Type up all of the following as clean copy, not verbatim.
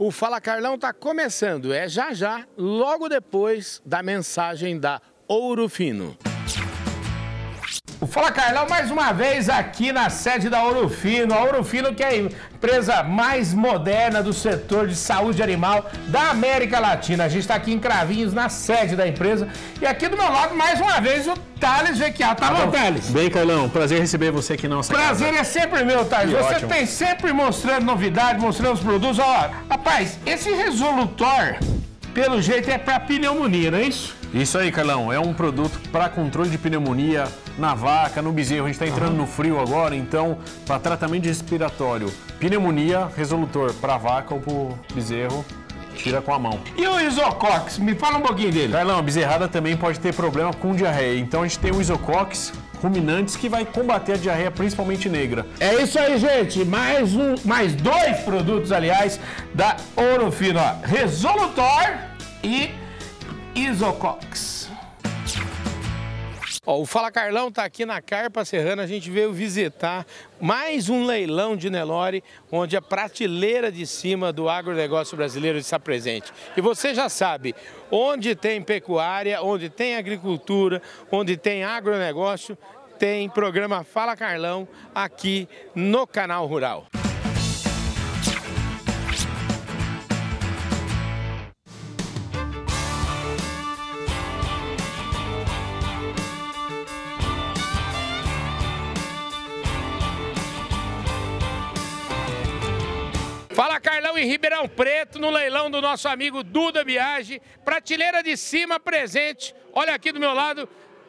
O Fala Carlão tá começando, é já, logo depois da mensagem da Ouro Fino. O Fala Carlão mais uma vez aqui na sede da Ouro Fino. A Ouro Fino, que é a empresa mais moderna do setor de saúde animal da América Latina. A gente está aqui em Cravinhos, na sede da empresa. E aqui do meu lado, mais uma vez, o Thales Vecchiato. Tá bom, Thales? Bem, Carlão. Prazer receber você aqui na nossa casa. Prazer é sempre meu, Thales. Você ótimo. tem sempre mostrando novidade, mostrando os produtos. Ó, rapaz, esse Resolutor, pelo jeito, é para pneumonia, não é isso? Isso aí, Carlão. É um produto para controle de pneumonia na vaca, no bezerro. A gente está entrando no frio agora, então, para tratamento respiratório, pneumonia, Resolutor para vaca ou para o bezerro, tira com a mão. E o Isocox? Me fala um pouquinho dele. Carlão, a bezerrada também pode ter problema com diarreia. Então, a gente tem o Isocox ruminantes que vai combater a diarreia, principalmente negra. É isso aí, gente. Mais dois produtos, aliás, da Ouro Fino. Ó. Resolutor e Isocox. Ó, o Fala Carlão tá aqui na Carpa Serrana. A gente veio visitar mais um leilão de Nelore, onde a prateleira de cima do agronegócio brasileiro está presente. E você já sabe, onde tem pecuária, onde tem agricultura, onde tem agronegócio, tem programa Fala Carlão aqui no Canal Rural. Fala Carlão em Ribeirão Preto, no leilão do nosso amigo Duda Biagi, prateleira de cima presente, olha aqui do meu lado,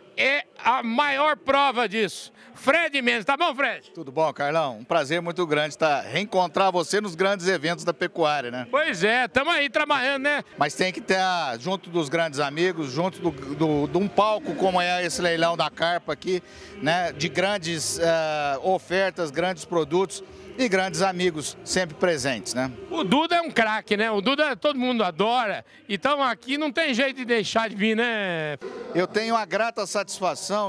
é a maior prova disso. Fred Mendes, tá bom, Fred? Tudo bom, Carlão? Um prazer muito grande reencontrar você nos grandes eventos da pecuária, né? Pois é, estamos aí trabalhando, né? Mas tem que estar junto dos grandes amigos, junto de um palco como é esse leilão da Carpa aqui, né? De grandes ofertas, grandes produtos e grandes amigos sempre presentes, né? O Duda é um craque, né? O Duda todo mundo adora, então aqui não tem jeito de deixar de vir, né? Eu tenho a grata satisfação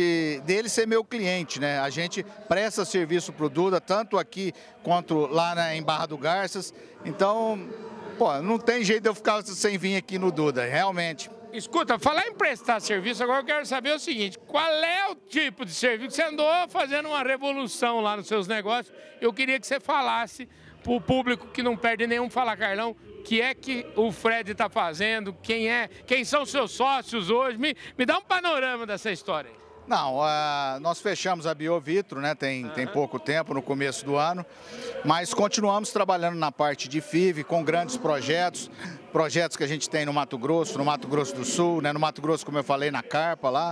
dele ser meu cliente, né? A gente presta serviço pro Duda, tanto aqui quanto lá em Barra do Garças, então, pô, não tem jeito de eu ficar sem vir aqui no Duda, realmente. Escuta, falar em prestar serviço, agora eu quero saber o seguinte, qual é o tipo de serviço? Você andou fazendo uma revolução lá nos seus negócios, eu queria que você falasse para o público que não perde nenhum Fala Carlão, o que é que o Fred está fazendo, quem são seus sócios hoje, me dá um panorama dessa história. Não, nós fechamos a Biovitro, né? Tem pouco tempo, no começo do ano, mas continuamos trabalhando na parte de FIV com grandes projetos que a gente tem no Mato Grosso do Sul, né? No Mato Grosso, como eu falei, na Carpa lá,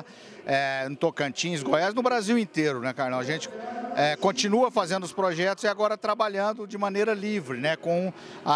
no Tocantins, Goiás, no Brasil inteiro, né, Carlão? A gente continua fazendo os projetos e agora trabalhando de maneira livre, né? Com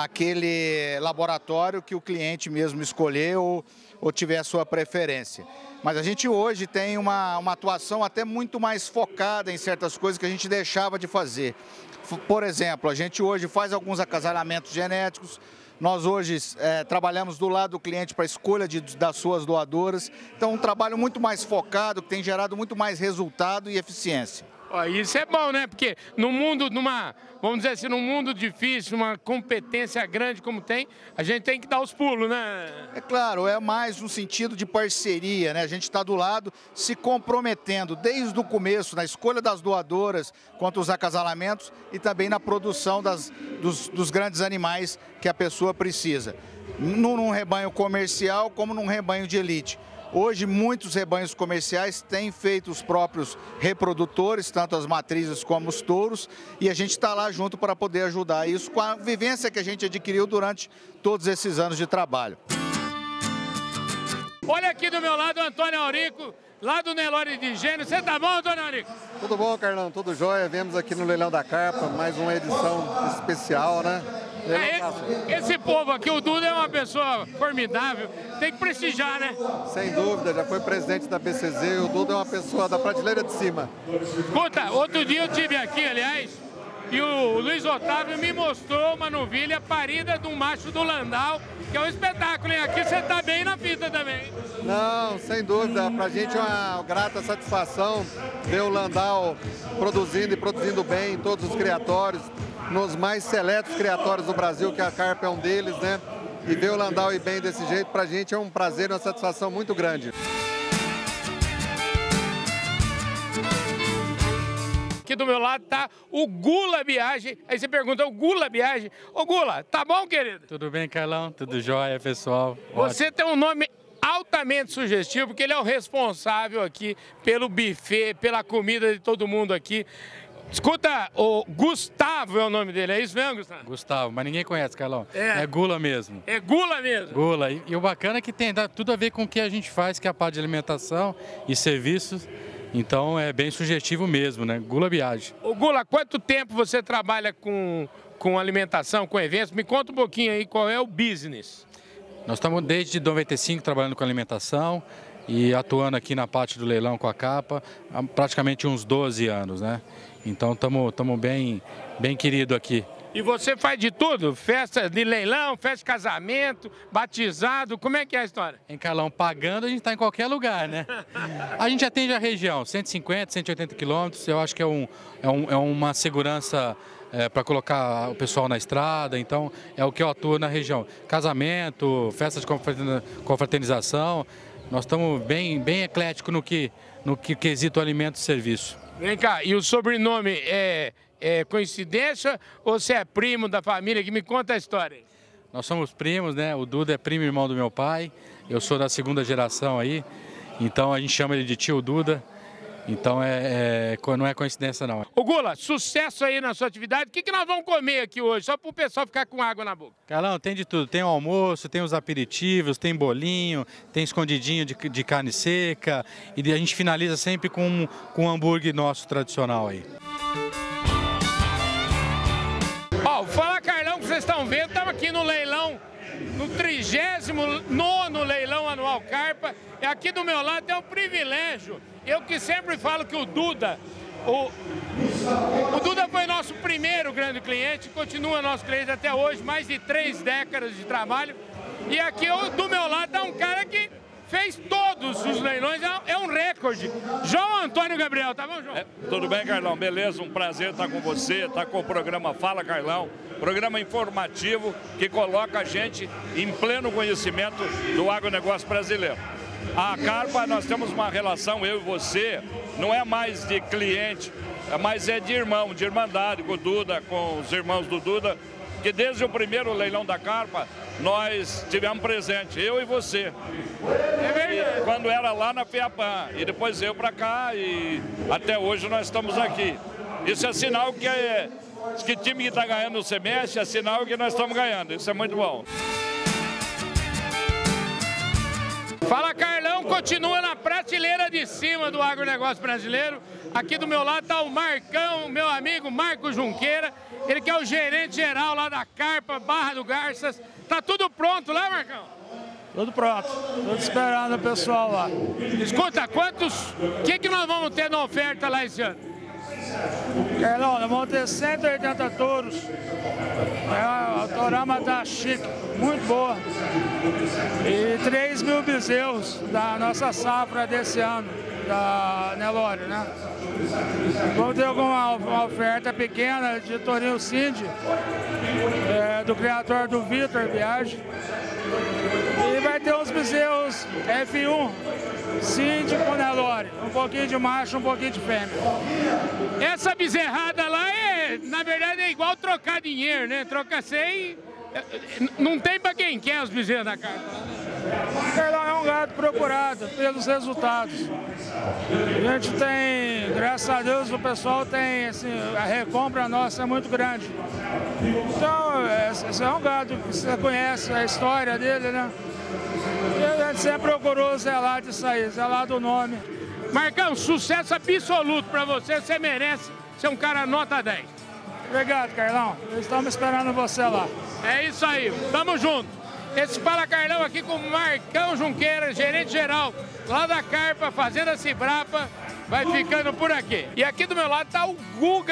aquele laboratório que o cliente mesmo escolher ou tiver a sua preferência. Mas a gente hoje tem uma atuação até muito mais focada em certas coisas que a gente deixava de fazer. Por exemplo, a gente hoje faz alguns acasalamentos genéticos, nós hoje trabalhamos do lado do cliente para a escolha das suas doadoras. Então, um trabalho muito mais focado, que tem gerado muito mais resultado e eficiência. Isso é bom, né? Porque no mundo, vamos dizer assim, num mundo difícil, uma competência grande como tem, a gente tem que dar os pulos, né? É claro, é mais um sentido de parceria, né? A gente está do lado, se comprometendo desde o começo, na escolha das doadoras, quanto aos acasalamentos e também na produção dos grandes animais que a pessoa precisa. Num rebanho comercial como num rebanho de elite. Hoje, muitos rebanhos comerciais têm feito os próprios reprodutores, tanto as matrizes como os touros, e a gente está lá junto para poder ajudar isso com a vivência que a gente adquiriu durante todos esses anos de trabalho. Olha aqui do meu lado o Antônio Aurico, lá do Nelore de Gênio. Você tá bom, Antônio Aurico? Tudo bom, Carlão, tudo jóia. Viemos aqui no Leilão da Carpa, mais uma edição especial, né? Esse povo aqui, o Duda é uma pessoa formidável, tem que prestigiar, né? Sem dúvida, já foi presidente da BCZ, o Duda é uma pessoa da prateleira de cima. Escuta, outro dia eu estive aqui, aliás, e o Luiz Otávio me mostrou uma novilha parida de um macho do Landau, que é um espetáculo, hein? Aqui você tá bem na fita também. Não, sem dúvida, pra gente é uma grata satisfação ver o Landau produzindo bem em todos os criatórios. nos mais seletos criatórios do Brasil, que a carpa é um deles, né? E ver o Landau ir bem desse jeito, pra gente é um prazer e uma satisfação muito grande. Aqui do meu lado tá o Gula Biagi. Aí você pergunta, o Gula Biagi. Ô Gula, tá bom, querido? Tudo bem, Carlão? Tudo jóia, pessoal? Você Ótimo. tem um nome altamente sugestivo, porque ele é o responsável aqui pelo buffet, pela comida de todo mundo aqui. Escuta, o Gustavo é o nome dele, é isso mesmo, Gustavo? Gustavo, mas ninguém conhece, Carlão. É. É Gula mesmo. É Gula mesmo? Gula. E o bacana é que tem tudo a ver com o que a gente faz, que é a parte de alimentação e serviços. Então é bem sugestivo mesmo, né? Gula Biagi. Ô Gula, quanto tempo você trabalha com alimentação, com eventos? Me conta um pouquinho aí qual é o business. Nós estamos desde 95 trabalhando com alimentação e atuando aqui na parte do leilão com a capa há praticamente uns 12 anos, né? Então estamos bem querido aqui. E você faz de tudo? Festa de leilão, festa de casamento, batizado, como é que é a história? Em Carlão, pagando, a gente está em qualquer lugar, né? A gente atende a região, 150, 180 quilômetros, eu acho que é uma segurança para colocar o pessoal na estrada, então é o que eu atuo na região. Casamento, festa de confraternização, nós estamos bem ecléticos no que quesito alimento e serviço. Vem cá, e o sobrenome é coincidência ou você é primo da família? Que me conta a história aí. Nós somos primos, né? O Duda é primo e irmão do meu pai, eu sou da segunda geração aí, então a gente chama ele de tio Duda, então não é coincidência não. Ô Gula, sucesso aí na sua atividade, o que nós vamos comer aqui hoje, só para o pessoal ficar com água na boca? Carlão, tem de tudo, tem o almoço, tem os aperitivos, tem bolinho, tem escondidinho de carne seca e a gente finaliza sempre com um hambúrguer nosso tradicional aí. Ó, Fala Carlão, que vocês estão vendo, estamos aqui no leilão, no 39º leilão anual Carpa, e aqui do meu lado tem um privilégio, eu que sempre falo que o Duda, o Duda foi nosso primeiro grande cliente, continua nosso cliente até hoje, mais de 3 décadas de trabalho, e aqui do meu lado está um cara que fez todos os leilões, é um recorde. João Antônio Gabriel, tá bom, João? Tudo bem, Carlão? Beleza, um prazer estar com você, estar com o programa Fala Carlão, programa informativo que coloca a gente em pleno conhecimento do agronegócio brasileiro. A Carpa, nós temos uma relação, eu e você, não é mais de cliente, mas é de irmão, de irmandade com o Duda, com os irmãos do Duda, que desde o primeiro leilão da Carpa, nós tivemos presente, eu e você. E quando era lá na FEAPAN, e depois eu para cá, e até hoje nós estamos aqui. Isso é sinal que time que está ganhando o semestre, é sinal que nós estamos ganhando, isso é muito bom. Fala Carlão, continua na prateleira de cima do agronegócio brasileiro. Aqui do meu lado está o Marcão, meu amigo Marco Junqueira, ele que é o gerente geral lá da Carpa, Barra do Garças. Tá tudo pronto lá, Marcão? Tudo pronto, tudo esperando o pessoal lá. Escuta, o que nós vamos ter na oferta lá esse ano? Carlão, nós vamos ter 180 touros. A torama tá chique, muito boa. E 3.000 bezerros da nossa safra desse ano, da Nelore, né? Vamos ter alguma oferta pequena de tourinho Cindy, do criador do Vitor Biagi. E vai ter uns bezerros F1, Cindy com Nelore, um pouquinho de macho, um pouquinho de fêmea. Essa bezerrada lá na verdade, é igual trocar dinheiro, né? Troca 100, não tem pra quem quer os bezerros da carne. Carlão é um gado procurado pelos resultados. A gente tem, graças a Deus, o pessoal tem, assim, a recompra nossa é muito grande. Então, esse é um gado que você conhece a história dele, né? E a gente sempre procurou zelar disso aí, zelar do nome. Marcão, sucesso absoluto pra você, você merece ser um cara nota 10. Obrigado, Carlão. Estamos esperando você lá. É isso aí, tamo junto. Esse Fala Carlão aqui com o Marcão Junqueira, gerente geral lá da Carpa, Fazenda Cibrapa, vai ficando por aqui. E aqui do meu lado tá o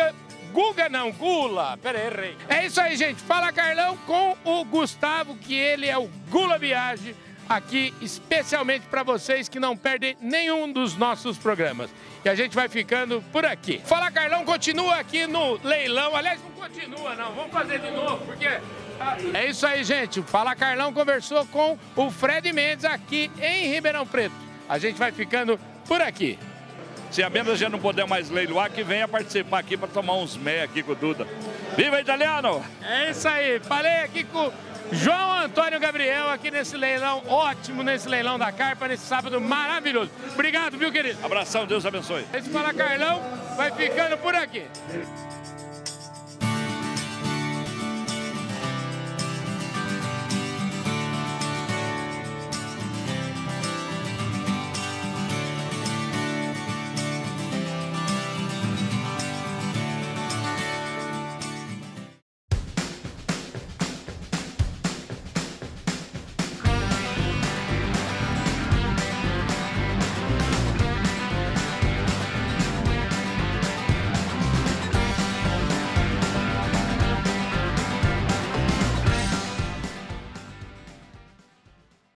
Gula. Pera aí, errei. É isso aí, gente. Fala Carlão com o Gustavo, que ele é o Gula Biagi, aqui especialmente para vocês que não perdem nenhum dos nossos programas. E a gente vai ficando por aqui. Fala Carlão continua aqui no leilão. Aliás, não continua não, vamos fazer de novo, porque... É isso aí, gente. O Fala Carlão conversou com o Fred Mendes aqui em Ribeirão Preto. A gente vai ficando por aqui. Se a menos a gente não puder mais leiloar, que venha participar aqui para tomar uns mé aqui com o Duda. Viva Italiano! É isso aí. Falei aqui com João Antônio Gabriel aqui nesse leilão ótimo, nesse leilão da Carpa, nesse sábado maravilhoso. Obrigado, viu, querido? Abração, Deus abençoe. Esse Fala Carlão vai ficando por aqui.